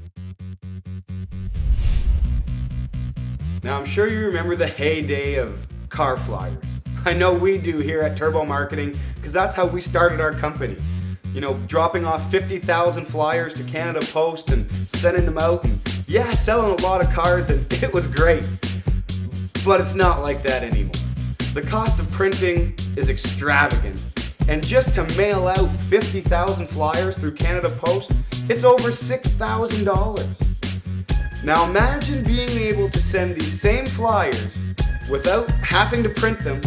Now, I'm sure you remember the heyday of car flyers. I know we do here at Turbo Marketing, because that's how we started our company. You know, dropping off 50,000 flyers to Canada Post and sending them out, and yeah, selling a lot of cars, and it was great. But it's not like that anymore. The cost of printing is extravagant, and just to mail out 50,000 flyers through Canada Post, it's over $6,000. Now imagine being able to send these same flyers without having to print them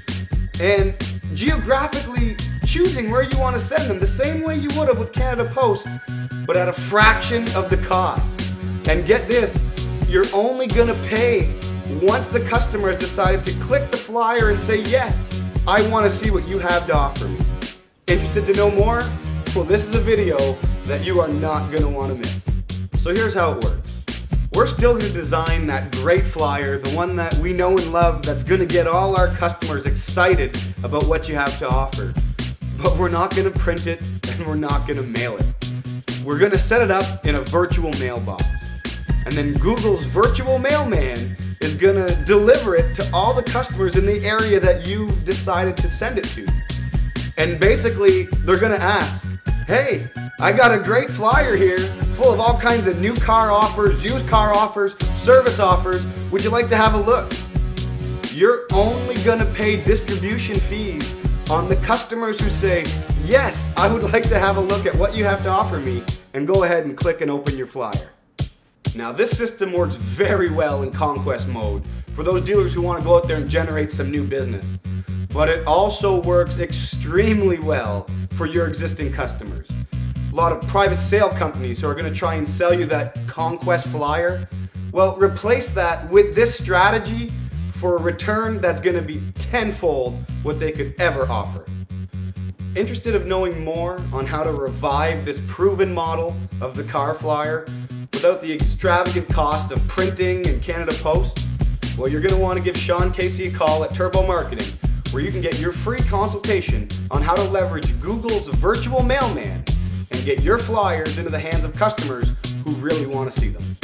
and geographically choosing where you want to send them the same way you would have with Canada Post, but at a fraction of the cost. And get this, you're only going to pay once the customer has decided to click the flyer and say, yes, I want to see what you have to offer me. Interested to know more? Well, this is a video that you are not going to want to miss. So here's how it works. We're still going to design that great flyer, the one that we know and love, that's going to get all our customers excited about what you have to offer. But we're not going to print it, and we're not going to mail it. We're going to set it up in a virtual mailbox. And then Google's virtual mailman is going to deliver it to all the customers in the area that you've decided to send it to. And basically, they're going to ask, hey, I got a great flyer here full of all kinds of new car offers, used car offers, service offers. Would you like to have a look? You're only going to pay distribution fees on the customers who say, yes, I would like to have a look at what you have to offer me, and go ahead and click and open your flyer. Now, this system works very well in conquest mode for those dealers who want to go out there and generate some new business. But it also works extremely well for your existing customers. A lot of private sale companies who are going to try and sell you that conquest flyer, well, replace that with this strategy for a return that's going to be tenfold what they could ever offer. Interested in knowing more on how to revive this proven model of the car flyer without the extravagant cost of printing and Canada Post? Well, you're going to want to give Sean Casey a call at Turbo Marketing, where you can get your free consultation on how to leverage Google's virtual mailman and get your flyers into the hands of customers who really want to see them.